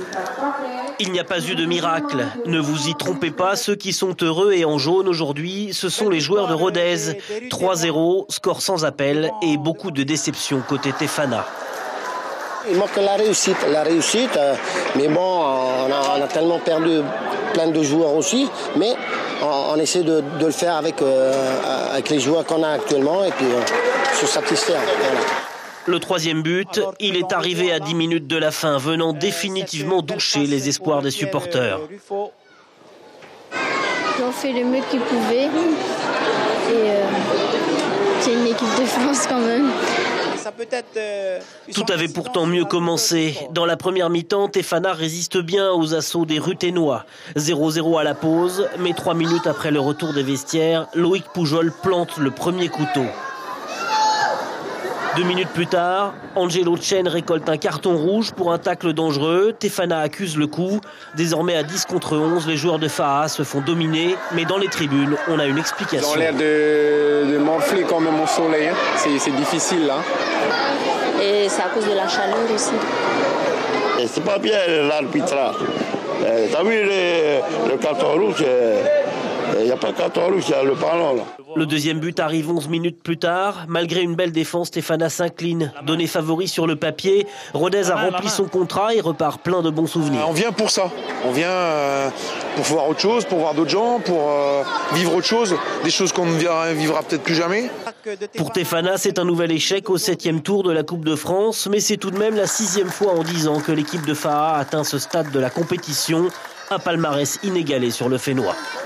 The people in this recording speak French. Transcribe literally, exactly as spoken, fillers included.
Il n'y a pas eu de miracle. Ne vous y trompez pas, ceux qui sont heureux et en jaune aujourd'hui, ce sont les joueurs de Rodez. trois zéro, score sans appel et beaucoup de déception côté Tefana. Il manque la réussite, la réussite, mais bon, on a, on a tellement perdu plein de joueurs aussi, mais on, on essaie de, de le faire avec, euh, avec les joueurs qu'on a actuellement et puis euh, se satisfaire. Voilà. Le troisième but, il est arrivé à dix minutes de la fin, venant définitivement doucher les espoirs des supporters. Ils ont fait le mieux qu'ils pouvaient et euh, c'est une équipe de France quand même. Tout avait pourtant mieux commencé. Dans la première mi-temps, Tefana résiste bien aux assauts des Ruténois. zéro zéro à la pause, mais trois minutes après le retour des vestiaires, Loïc Poujol plante le premier couteau. Deux minutes plus tard, Angelo Chen récolte un carton rouge pour un tacle dangereux. Tefana accuse le coup. Désormais à dix contre onze, les joueurs de F A A se font dominer. Mais dans les tribunes, on a une explication. Ils ont l'air de, de morfler quand même au soleil. Hein. C'est difficile là. Et c'est à cause de la chaleur aussi. C'est pas bien l'arbitrage. Euh, T'as vu le, le carton rouge? Il n'y a pas de carton rouge, il y a le ballon là. Le deuxième but arrive onze minutes plus tard. Malgré une belle défense, Tefana s'incline. Donné favori sur le papier, Rodez a rempli son contrat et repart plein de bons souvenirs. On vient pour ça. On vient euh, pour voir autre chose, pour voir d'autres gens, pour euh, vivre autre chose. Des choses qu'on ne vivra, vivra peut-être plus jamais. Pour Tefana, c'est un nouvel échec au septième tour de la Coupe de France. Mais c'est tout de même la sixième fois en dix ans que l'équipe de F A A atteint ce stade de la compétition. Un palmarès inégalé sur le Fénois.